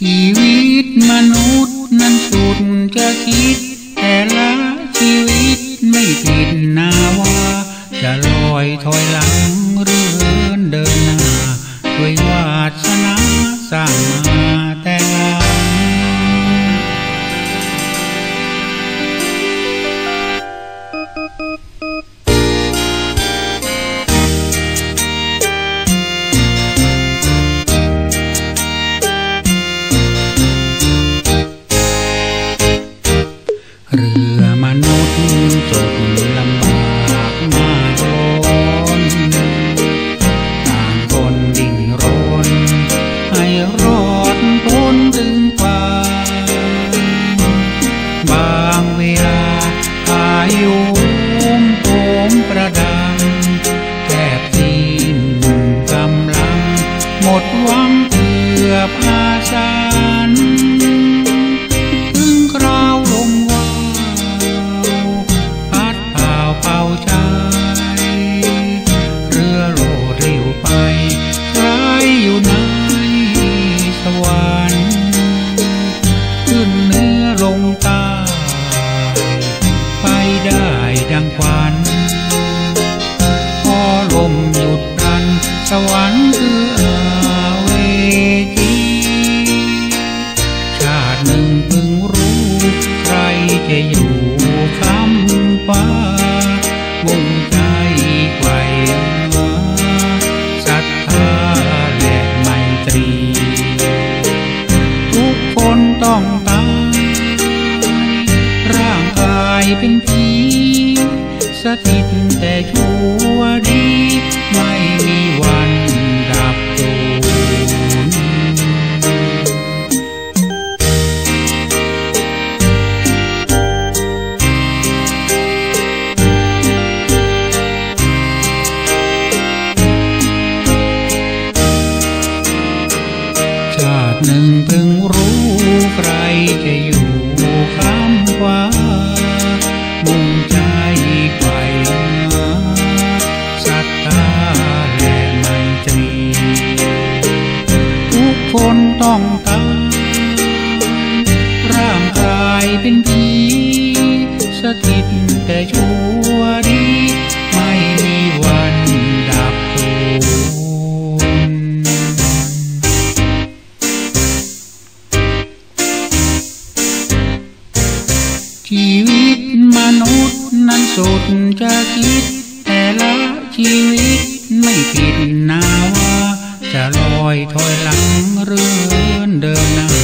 ชีวิตมนุษย์นั้นสุดจะคิดแต่ละชีวิตไม่ผิดนาว่าจะลอยถอยหลังหรือเดินหน้าด้วยวาสนาสร้างมาแต่หลังเรือมนุษย์จดลำบากมากล้นต่างคนดิ้นรนให้รอดพ้นถึงฟ้าบางเวลาพายุโหมประดังแทบสิ้นกำลังหมดหวังเกือบอาสานดังควันพอลมหยุดพลันสวรรค์คือเวทีชาติหนึ่งพึงรู้ใครจะอยู่ค้ำฟ้ามุ่งใจไกวศรัทธาและไมตรีทุกคนต้องตายร่างกายเป็นผีสถิตแต่ชั่วดีไม่มีวันดับสูญชาติหนึ่งเพิ่งรู้ใครจะอยู่ค้ำฟ้ามุ่งใจไกวศรัทธาและไมตรีทุกคนต้องตายร่างกายเป็นผีสถิตแต่ชั่วดีไม่มีวันดับสูญชีวิตมนุษย์นั้นสุดจะคิดแต่ละชีวิตไม่ผิดนาว่าจะลอยถอยหลังหรือเดินหน้า